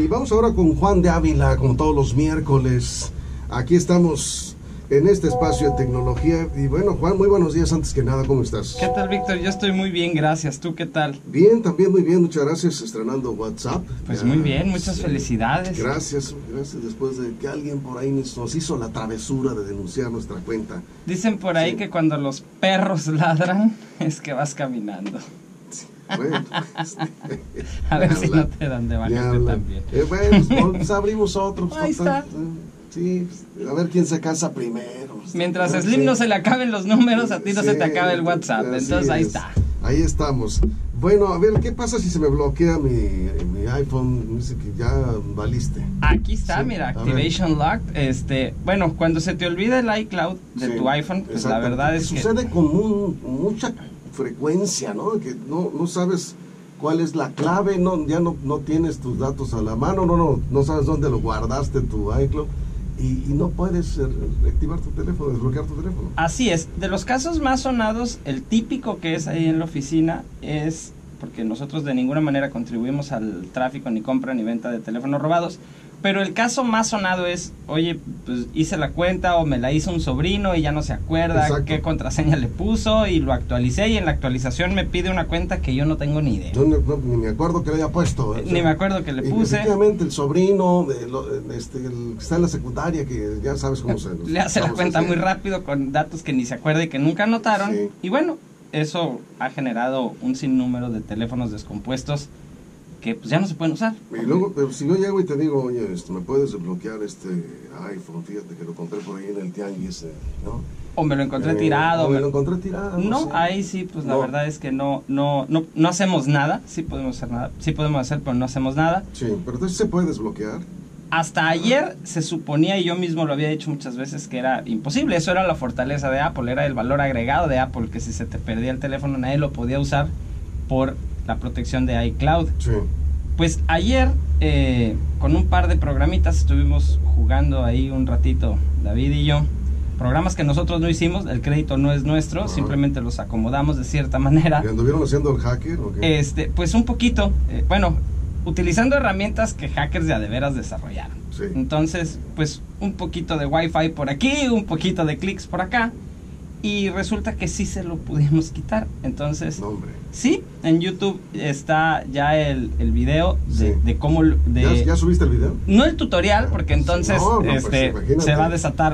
Y vamos ahora con Juan de Ávila, como todos los miércoles. Aquí estamos en este espacio de tecnología. Y bueno, Juan, muy buenos días antes que nada, ¿cómo estás? ¿Qué tal, Víctor? Yo estoy muy bien, gracias. ¿Tú qué tal? Bien, también muy bien, muchas gracias. Estrenando WhatsApp. Pues muy bien, muchas felicidades. Gracias, después de que alguien por ahí nos hizo la travesura de denunciar nuestra cuenta. Dicen por ahí que cuando los perros ladran es que vas caminando. Bueno, a ver si no te dan de baja también. Bueno, pues abrimos otros. Ahí está. Sí, a ver quién se casa primero. Mientras a Slim no se le acaben los números, a ti no se te acabe el WhatsApp. Entonces ahí está. Ahí estamos. Bueno, a ver, ¿qué pasa si se me bloquea mi iPhone? Dice que ya valiste. Aquí está, mira, Activation Locked. Bueno, cuando se te olvida el iCloud de tu iPhone, pues la verdad es que... Sucede con mucha frecuencia, ¿no? Que no sabes cuál es la clave, ya no tienes tus datos a la mano, no sabes dónde lo guardaste tu iCloud y no puedes activar tu teléfono, desbloquear tu teléfono. Así es, de los casos más sonados, el típico que es ahí en la oficina es, porque nosotros de ninguna manera contribuimos al tráfico ni compra ni venta de teléfonos robados, pero el caso más sonado es, oye, pues hice la cuenta o me la hizo un sobrino y ya no se acuerda. Exacto. Qué contraseña le puso y lo actualicé y en la actualización me pide una cuenta que yo no tengo ni idea. Yo ni me acuerdo que le haya puesto. Ni me acuerdo que le puse. Efectivamente, el sobrino, el que está en la secundaria, que ya sabes cómo se... Le hace la cuenta muy rápido con datos que ni se acuerda y que nunca anotaron. Sí. Y bueno, eso ha generado un sinnúmero de teléfonos descompuestos que pues ya no se pueden usar. Y luego, pero si yo llego y te digo, oye, ¿me puedes desbloquear este iPhone? Fíjate que lo encontré por ahí en el tianguis, ¿no? O me lo encontré tirado. O me lo encontré tirado. No, ahí sí, pues la verdad es que no hacemos nada. Sí podemos hacer nada. Sí podemos hacer, pero no hacemos nada. Sí, pero entonces se puede desbloquear. Hasta ayer se suponía, y yo mismo lo había dicho muchas veces, que era imposible. Eso era la fortaleza de Apple, era el valor agregado de Apple, que si se te perdía el teléfono nadie lo podía usar por la protección de iCloud. Sí. Pues ayer con un par de programitas estuvimos jugando ahí un ratito, David y yo, programas que nosotros no hicimos, el crédito no es nuestro, simplemente los acomodamos de cierta manera. ¿Y anduvieron haciendo el hacker o qué? Pues un poquito, bueno, utilizando herramientas que hackers de a de veras desarrollaron. Sí. Entonces, pues un poquito de Wi-Fi por aquí, un poquito de clics por acá. Y resulta que sí se lo pudimos quitar. Entonces, sí, en YouTube está ya el video de cómo... ¿Ya subiste el video? No el tutorial, porque entonces pues, se va a desatar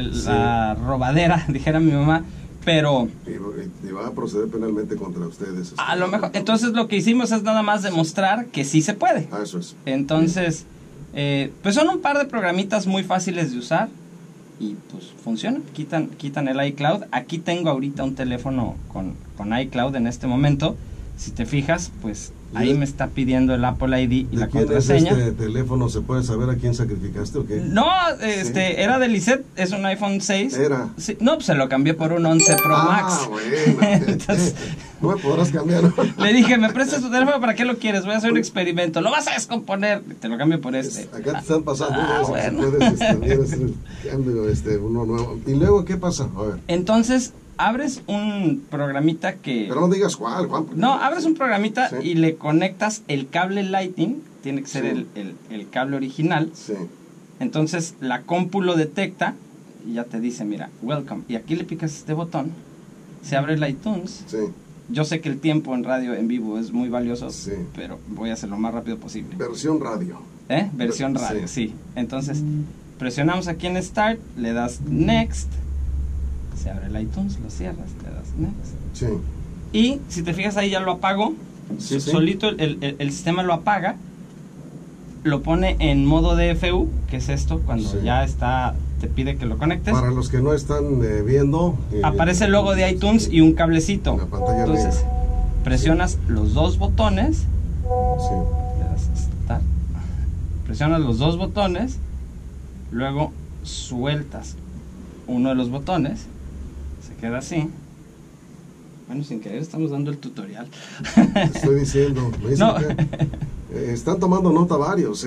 la robadera, dijera mi mamá, pero... Y va a proceder penalmente contra ustedes. A lo mejor. Entonces lo que hicimos es nada más demostrar que sí se puede. Eso es. Entonces, pues son un par de programitas muy fáciles de usar. Y pues funcionan, quitan el iCloud. Aquí tengo ahorita un teléfono con iCloud en este momento. Si te fijas, pues ahí me está pidiendo el Apple ID y la contraseña. ¿Este teléfono se puede saber a quién sacrificaste o qué? No, era de Lisette, es un iPhone 6. ¿Era? Sí, no, pues se lo cambié por un 11 Pro Max. Bueno. Entonces, no me podrás cambiar. Le dije, ¿me prestas tu teléfono? ¿Para qué lo quieres? Voy a hacer un experimento. ¿Lo vas a descomponer? Te lo cambio por este. Acá te están pasando. Bueno. Puedes hacer cambio, uno nuevo. ¿Y luego qué pasa? A ver. Entonces... abres un programita que... Pero no digas cuál, Juan. No, abres un programita y le conectas el cable Lightning, tiene que ser el cable original. Sí. Entonces la compu lo detecta y ya te dice, mira, welcome. Y aquí le picas este botón, se abre el iTunes. Sí. Yo sé que el tiempo en radio en vivo es muy valioso, pero voy a hacer lo más rápido posible. Versión radio. Versión radio, sí. Entonces presionamos aquí en Start, le das Next. Se abre el iTunes, lo cierras, le das Next. Sí. Y si te fijas ahí ya lo apago. Sí. Solito el sistema lo apaga. Lo pone en modo DFU, que es esto, cuando ya está, te pide que lo conectes. Para los que no están viendo... aparece el logo de iTunes y un cablecito. La pantalla entonces, presionas los dos botones. Sí. Le das Start. Presionas los dos botones. Luego sueltas uno de los botones. Queda así. Bueno, sin querer estamos dando el tutorial. Te estoy diciendo. Me dicen que están tomando nota varios,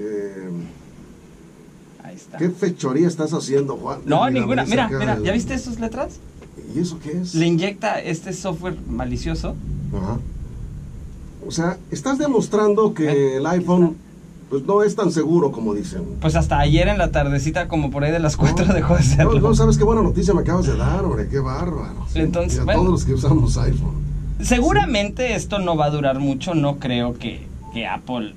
Ahí está. ¿Qué fechoría estás haciendo, Juan? No, ninguna. Mira, ¿ya viste estas letras? ¿Y eso qué es? Le inyecta este software malicioso. Ajá. O sea, estás demostrando que el iPhone pues no es tan seguro como dicen. Pues hasta ayer en la tardecita, como por ahí de las 4, dejó de serlo. No, sabes qué buena noticia me acabas de dar, hombre, qué bárbaro. Entonces, y a bueno, todos los que usamos iPhone. Seguramente esto no va a durar mucho, no creo que Apple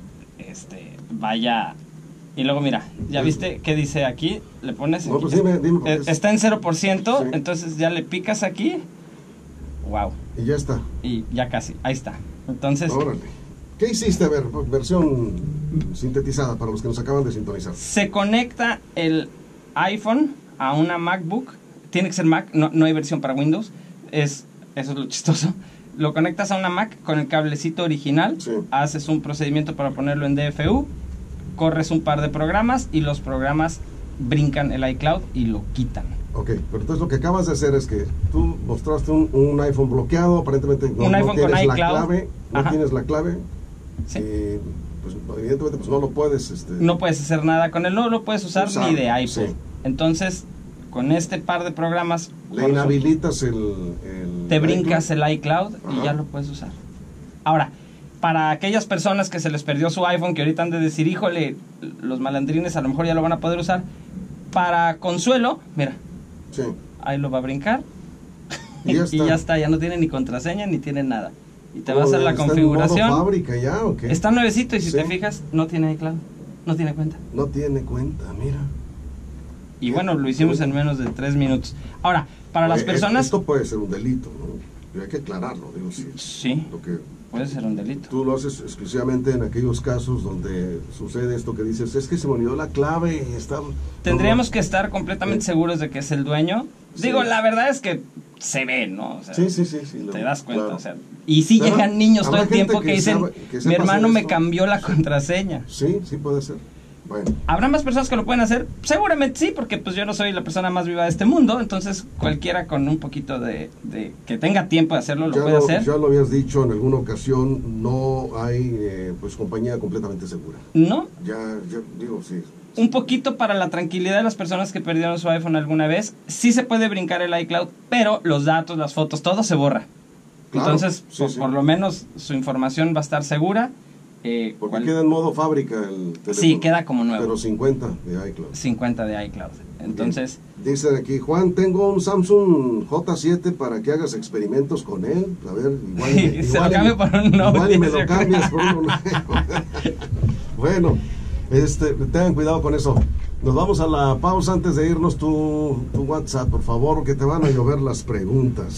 vaya... Y luego mira, ¿ya viste qué dice aquí? Le pones... No, pues dime está en 0%, sí. Entonces ya le picas aquí. Wow. Y ya está. Y ya casi, ahí está. Entonces... Órale. ¿Qué hiciste? A ver, versión sintetizada para los que nos acaban de sintonizar. Se conecta el iPhone a una MacBook. Tiene que ser Mac, no hay versión para Windows. Eso es lo chistoso. Lo conectas a una Mac con el cablecito original. Sí. Haces un procedimiento para ponerlo en DFU. Corres un par de programas y los programas brincan el iCloud y lo quitan. Ok, pero entonces lo que acabas de hacer es que tú mostraste un iPhone bloqueado, aparentemente Un iPhone tienes con la iCloud. clave, no Ajá. tienes la clave, Sí. pues evidentemente pues no lo puedes... No puedes hacer nada con él, no lo puedes usar ni de iPhone. Sí. Entonces, con este par de programas... Le inhabilitas te brincas iCloud. el iCloud y Ajá. ya lo puedes usar. Ahora, para aquellas personas que se les perdió su iPhone, que ahorita han de decir, híjole, los malandrines a lo mejor ya lo van a poder usar, para consuelo, mira, Sí. ahí lo va a brincar Y ya está. ya no tiene ni contraseña ni tiene nada. Y te Oh, va a hacer la ¿está en configuración. modo fábrica ya o qué? Está nuevecito y si Sí. te fijas, no tiene iCloud, no tiene cuenta. No tiene cuenta, mira. Y bueno, lo hicimos en menos de 3 minutos. Ahora, para las personas... Esto puede ser un delito, ¿no? Y hay que aclararlo, digo, sí. Sí, Lo que puede ser un delito. tú lo haces exclusivamente en aquellos casos donde sucede esto que dices, es que se me olvidó la clave y está... Tendríamos que estar completamente seguros de que es el dueño. Sí. Digo, la verdad es que se ve, ¿no? O sea, Sí. te das cuenta, claro. o sea. Y sí Pero llegan niños todo habrá el tiempo gente que dicen, que sepa mi hermano hacer me esto". cambió la contraseña. Sí, puede ser. Bueno, ¿Habrá más personas que lo pueden hacer? Seguramente sí, porque pues yo no soy la persona más viva de este mundo, entonces cualquiera con un poquito de que tenga tiempo de hacerlo lo puede hacer. ya lo habías dicho en alguna ocasión, no hay pues compañía completamente segura. ¿No? Ya digo, sí. Un poquito para la tranquilidad de las personas que perdieron su iPhone alguna vez, sí se puede brincar el iCloud, pero los datos, las fotos, todo se borra. Claro, Entonces, sí, pues, sí. por lo menos su información va a está segura. Porque queda en modo fábrica el teléfono. Sí, queda como nuevo. Pero 50 de iCloud. 50 de iCloud. Entonces, Dice aquí, Juan, tengo un Samsung J7 para que hagas experimentos con él. A ver, igual, se lo cambio por un Note. igual y me lo dice. cambias por uno nuevo. Bueno, tengan cuidado con eso. Nos vamos a la pausa antes de irnos tu WhatsApp, por favor, que te van a llover las preguntas.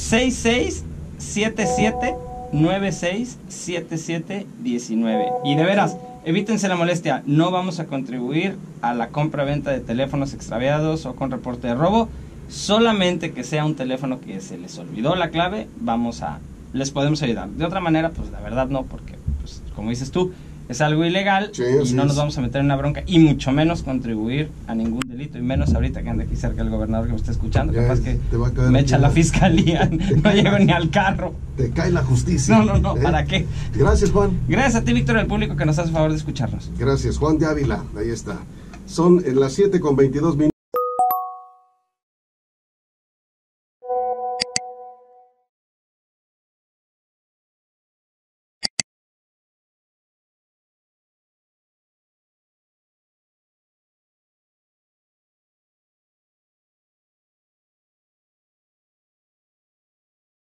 6677967719. Y de veras, evítense la molestia. No vamos a contribuir a la compra-venta de teléfonos extraviados o con reporte de robo. Solamente que sea un teléfono que se les olvidó la clave, les podemos ayudar. De otra manera, pues la verdad no, porque, pues, como dices tú, es algo ilegal. Sí, y así no es. nos vamos a meter en una bronca y mucho menos contribuir a ningún delito, y menos ahorita que anda aquí cerca el gobernador que me está escuchando, Ya capaz que te va a caer me aquí echa la fiscalía, no cae llego la- ni al carro. Te cae la justicia. No, ¿para qué? Gracias, Juan. Gracias a ti, Víctor, al público que nos hace favor de escucharnos. Gracias, Juan de Ávila. Ahí está. Son las 7:22 minutos.